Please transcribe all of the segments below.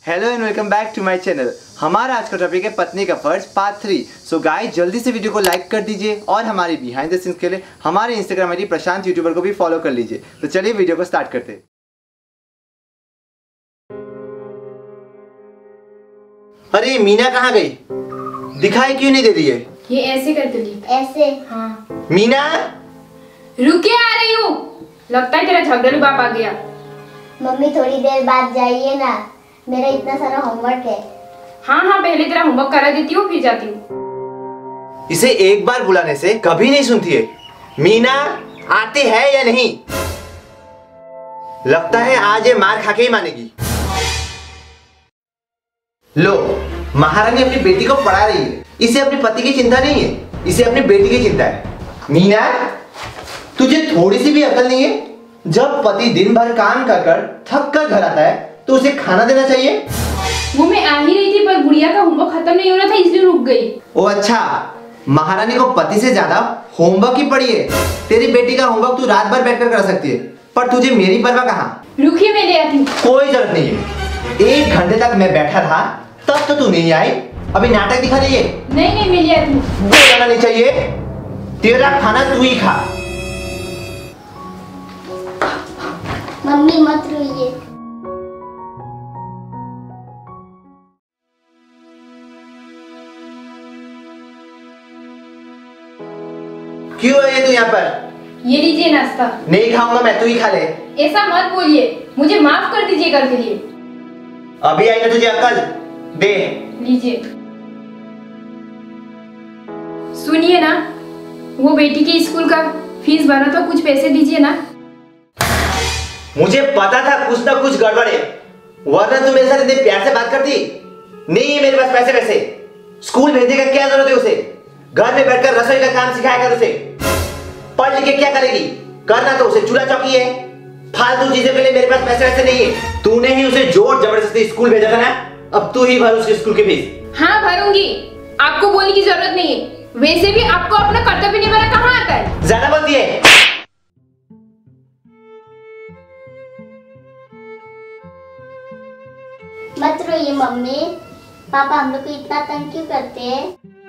Hello and welcome back to my channel. हमारा आज का टॉपिक है पत्नी का फर्ज पार्ट 3। सो गाइस जल्दी से वीडियो को लाइक कर दीजिए और हमारी बिहाइंड द सीन्स के लिए हमारे इंस्टाग्राम आईडी प्रशांत यूट्यूबर को भी फॉलो कर लीजिए। तो चलिए वीडियो को स्टार्ट करते हैं। अरे मीना कहाँ गई? दिखाई क्यों नहीं दे रही है? ये ऐसे कर दूंगी। ऐसे? हाँ। मीना रुके, आ रही हूँ। लगता है तेरा झगड़ू बाप आ गया। मम्मी थोड़ी देर बाद जाइए ना, मेरा इतना सारा होमवर्क है। हाँ, पहले तेरा होमवर्क करा देती हूँ फिर जाती हूँ। इसे एक बार बुलाने से कभी नहीं सुनती है। मीना आती है या नहीं? लगता है आज ये मार खा के ही मानेगी। लो, महारानी अपनी बेटी को पढ़ा रही है। इसे अपने पति की चिंता नहीं है, इसे अपनी बेटी की चिंता है। मीना, तुझे थोड़ी सी भी अकल नहीं है? जब पति दिन भर काम कर कर थक कर घर आता है तो उसे खाना देना चाहिए। वो मैं आ ही रही थी पर गुड़िया का होमवर्क खत्म नहीं हो रहा था इसलिए रुक गई। ओ अच्छा, महारानी को पति से ज्यादा होमवर्क ही पड़ी है। तेरी बेटी का होमवर्क तू रात भर बैठकर कर सकती है, पर तुझे मेरी परवाह कहाँ? रुकिए, मैं ले आती हूँ। कोई जरूरत नहीं है। 1 घंटे तक मैं बैठा था तब तो तू नहीं आई, अभी नाटक दिखा रही है। नहीं, मैं ले आती हूँ। बोलना नहीं चाहिए, तेरा खाना तू ही खा। मम्मी मत रोइए। क्यों है तू यहाँ पर? ये लीजिए नाश्ता। नहीं खाऊंगा मैं, तू ही खा ले। ऐसा मत बोलिए, मुझे माफ कर दीजिए कल के लिए। अभी आई ना तुझे अकल? दे। लीजिए। सुनिए ना, वो बेटी के स्कूल का फीस भरा था, कुछ पैसे दीजिए ना। मुझे पता था कुछ ना कुछ गड़बड़ है, वरना तू मेरे साथ इतने प्यार से बात करती। नहीं है मेरे पास पैसे वैसे। स्कूल भेजने का क्या जरूरत है उसे? घर में बैठकर रसोई का काम सिखाया कर उसे। पढ़ लिख के क्या करेगी? करना तो उसे चूल्हा चौकी है। फालतू चीजों के लिए मेरे पास पैसे वैसे नहीं है। तूने ही उसे जोर जबरदस्ती स्कूल भेजा था ना, अब तू ही भर उसके स्कूल की फीस। हाँ भरूंगी, आपको बोलने की जरूरत नहीं है। वैसे भी आपको अपना कर्तव्य निभाना कहाँ आता है? ज्यादा बोलती है। मत रोइए मम्मी, पापा हम लोग को इतना तंग क्यों करते हैं?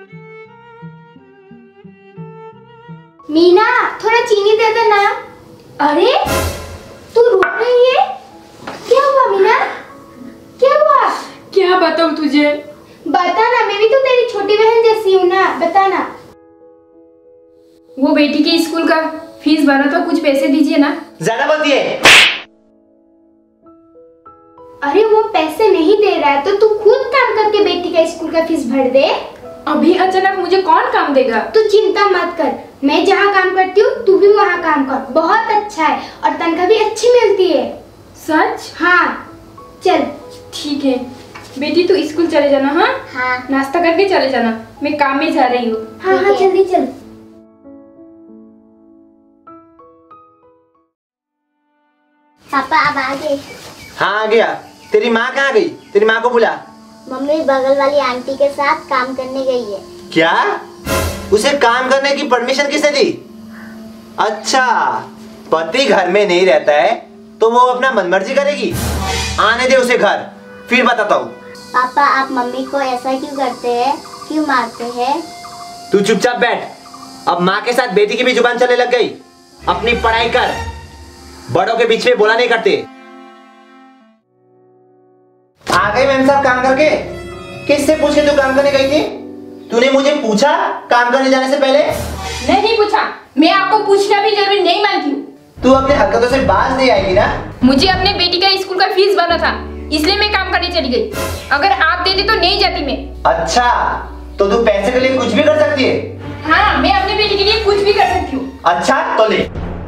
मीना थोड़ा चीनी दे देना। अरे तू रो रही है, क्या हुआ मीना? क्या हुआ? क्या बताऊं तुझे? बता ना, मैं भी तो तेरी छोटी बहन जैसी हूँ ना, बता ना। वो बेटी के स्कूल का फीस भरा था, कुछ पैसे दीजिए ना। ज्यादा बोलती है। अरे वो पैसे नहीं दे रहा है तो तू खुद काम करके बेटी का स्कूल का फीस भर दे। अभी अचानक मुझे कौन काम देगा? तू चिंता मत कर, मैं जहाँ काम करती हूँ तू भी वहाँ काम कर। बहुत अच्छा है और तनख्वाह भी अच्छी मिलती है। सच? हाँ चल। ठीक है बेटी, तू स्कूल चले जाना। हाँ हाँ नाश्ता करके चले जाना, मैं काम में जा रही हूँ। हाँ हाँ जल्दी चल। पापा अब आ गए। हाँ आ गया। तेरी माँ कहाँ गई? तेरी माँ को बुला। मम्मी बगल वाली आंटी के साथ काम करने गई है। क्या? उसे काम करने की परमिशन किसने दी? अच्छा, पति घर में नहीं रहता है तो वो अपना मनमर्जी करेगी। आने दे उसे घर, फिर बताता हूँ। पापा आप मम्मी को ऐसा क्यों करते हैं, क्यों मारते हैं? तू चुपचाप बैठ। अब माँ के साथ बेटी की भी जुबान चलने लग गई। अपनी पढ़ाई कर, बड़ों के बीच में बोला नहीं करते। आ गई मैम साहब काम करके? किससे पूछ के तू काम करने गई थी? तूने मुझे पूछा काम करने जाने से पहले? नहीं पूछा, मैं आपको पूछना भी जरूरी नहीं मानती हूँ। तू अपने हरकतों से बाज नहीं आएगी ना? मुझे अपने बेटी का स्कूल का फीस भरना था, इसलिए मैं काम करने चली गई। अगर आप देते तो नहीं जाती मैं। अच्छा, तो तू पैसे के लिए कुछ भी कर सकती है? हाँ, मैं अपने बेटी के लिए कुछ भी कर सकती हूँ। अच्छा तो ले।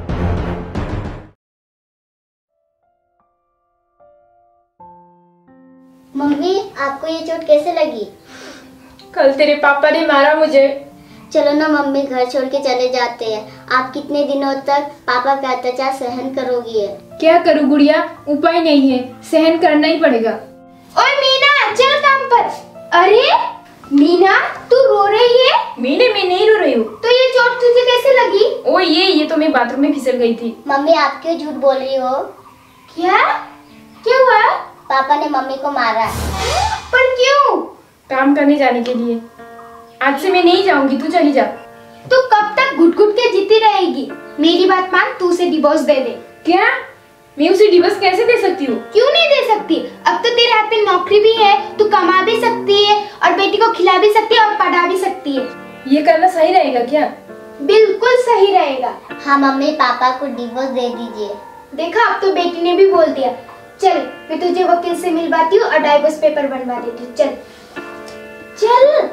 मम्मी आपको ये चोट कैसे लगी? कल तेरे पापा ने मारा मुझे। चलो ना मम्मी, घर छोड़ के चले जाते हैं। आप कितने दिनों तक पापा का अत्याचार सहन करोगी? क्या करूँ गुड़िया, उपाय नहीं है, सहन करना ही पड़ेगा। ओए मीना चल काम पर। अरे मीना तू रो रही है? मैं नहीं रो रही हूँ। तो ये चोट तुझे कैसे लगी? ओ ये तो मैं बाथरूम में फिसल गई थी। मम्मी आप क्यों झूठ बोल रही हो? क्या क्या हुआ? पापा ने मम्मी को मारा। पर क्यों? काम करने जाने के लिए। आज से मैं नहीं जाऊंगी, तू चली जा। तू कब तक घुट घुट के जीती रहेगी? मेरी बात मान, तू उसे डिवोर्स दे दे। क्या? मैं उसे डिवोर्स कैसे दे सकती हूँ? क्यों नहीं दे सकती? अब तो तेरे हाथ में नौकरी भी है, तू कमा भी सकती है और बेटी को खिला भी सकती है और पढ़ा भी सकती है। ये करना सही रहेगा क्या? बिल्कुल सही रहेगा। हाँ मम्मी, पापा को डिवोर्स दे दीजिए। देखा, अब तो बेटी ने भी बोल दिया। चल, मैं तुझे वकील से मिलवाती हूँ और डाइवोर्स पेपर बनवा देती हूँ। चल चल।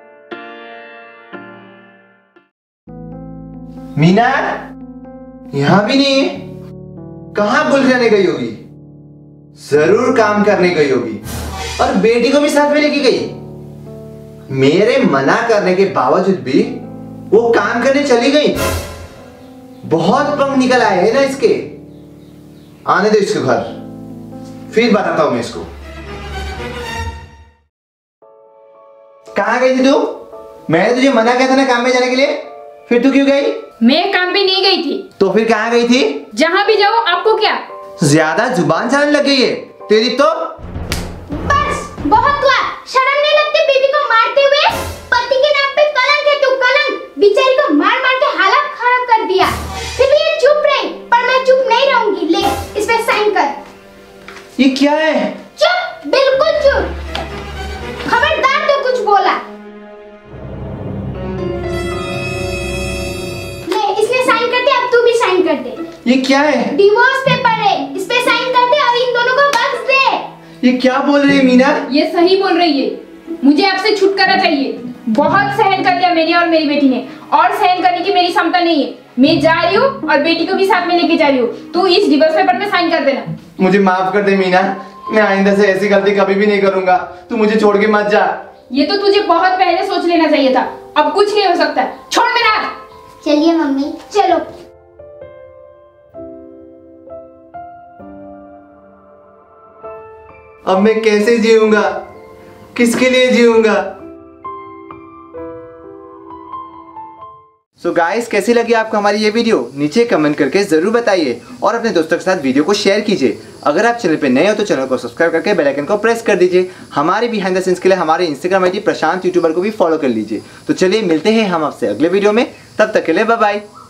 मीना यहाँ भी नहीं है। कहाँ गुल करने गई होगी? जरूर काम करने गई होगी और बेटी को भी साथ में लेके गई। मेरे मना करने के बावजूद भी वो काम करने चली गई। बहुत पंख निकल आए हैं ना इसके। आने दो इसको घर, फिर बताता हूं मैं इसको। कहाँ गई थी तू? मैंने तुझे मना किया था ना काम में जाने के लिए, फिर तू क्यों गई? मैं काम पे नहीं गई थी। तो फिर कहाँ गई थी? जहाँ भी जाओ, आपको क्या? ज्यादा जुबान चलाने लग गई है तेरी तो। बस बहुत हुआ। शर्म नहीं लगती बीवी को मारते हुए? पति के नाम पे कलंक है तू, कलंक। बेचारी को मार मार के हालत खराब कर दिया। फिर भी ये चुप रही, पर मैं चुप नहीं रहूंगी। ले, इस पे साइन कर। ये क्या है? चुप, बिल्कुल चुप। खबरदार तो कुछ बोला। ले, इसने साइन कर दे, अब तू भी साइन कर दे। ये क्या है? डिवोर्स पेपर है, इस पे साइन कर दे और इन दोनों को बख्श दे। ये क्या बोल रही है मीना? ये सही बोल रही है। मुझे आपसे छुटकारा चाहिए। बहुत सहन कर लिया मैंने और मेरी बेटी ने, और सहन करने की मेरी क्षमता नहीं है। मैं जा रही हूँ और बेटी को भी साथ में लेके जा रही हूँ। तू इस डिवोर्स पेपर पे साइन कर देना। मुझे माफ कर दे मीना, मैं आइंदा से ऐसी गलती कभी भी नहीं करूंगा। तू मुझे छोड़ के मत जा। ये तो तुझे बहुत पहले सोच लेना चाहिए था। अब कुछ नहीं हो सकता। छोड़ मेरा हाथ। चलिए मम्मी, चलो। अब मैं कैसे जीऊंगा? किसके लिए जीऊंगा? सो गाइस, कैसी लगी आपको हमारी ये वीडियो? नीचे कमेंट करके जरूर बताइए और अपने दोस्तों के साथ वीडियो को शेयर कीजिए। अगर आप चैनल पे नए हो तो चैनल को सब्सक्राइब करके बेल आइकन को प्रेस कर दीजिए। हमारे बिहाइंड द सीन्स के लिए हमारे इंस्टाग्राम आईडी प्रशांत यूट्यूबर को भी फॉलो कर लीजिए। तो चलिए मिलते हैं हम आपसे अगले वीडियो में। तब तक के लिए बाय बाय।